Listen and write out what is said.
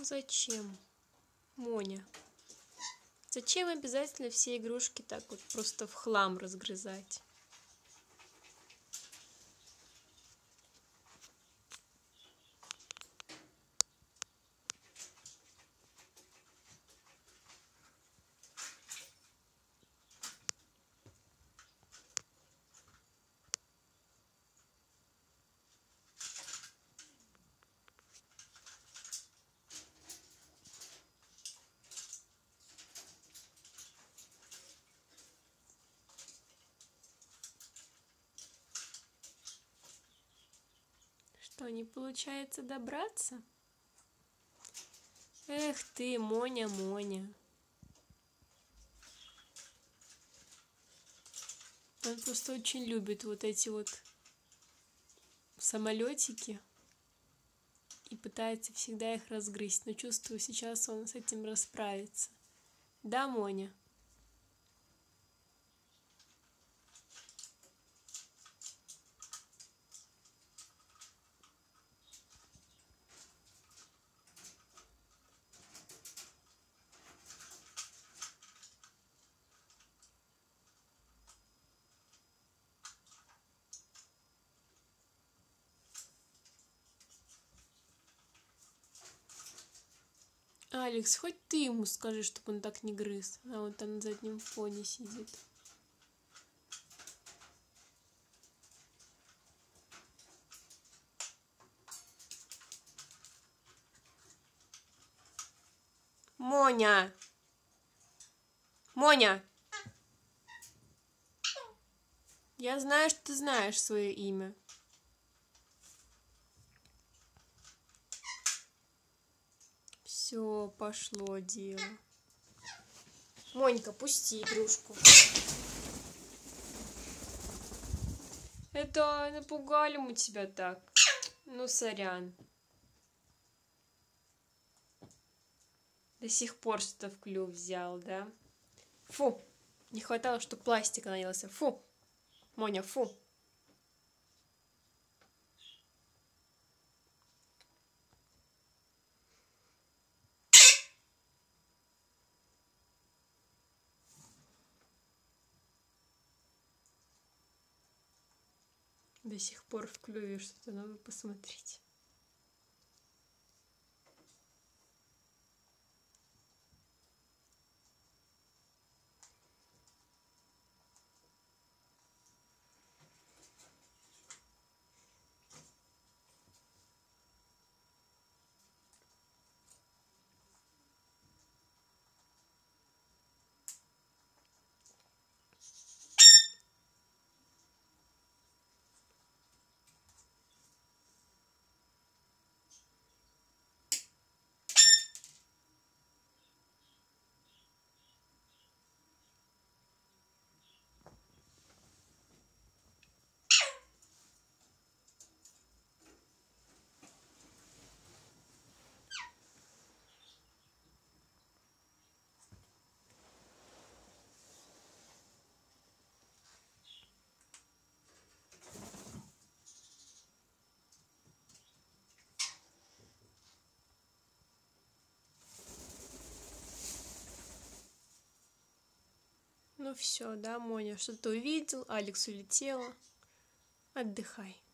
Зачем, Моня? Зачем обязательно все игрушки так вот просто в хлам разгрызать? Что, не получается добраться? Эх ты, Моня, Моня. Он просто очень любит вот эти вот самолетики и пытается всегда их разгрызть. Но чувствую, сейчас он с этим расправится. Да, Моня? Алекс, хоть ты ему скажи, чтобы он так не грыз. А он там на заднем фоне сидит. Моня! Моня! Я знаю, что ты знаешь свое имя. Все, пошло дело. Монька, пусти игрушку. Это напугали мы тебя так. Ну, сорян. До сих пор что-то в клюв взял, да? Фу! Не хватало, что пластик наелся. Фу! Моня, фу! До сих пор в клюве что-то, надо посмотреть. Ну все, да, Моня, что-то увидел, Алекс улетела. Отдыхай.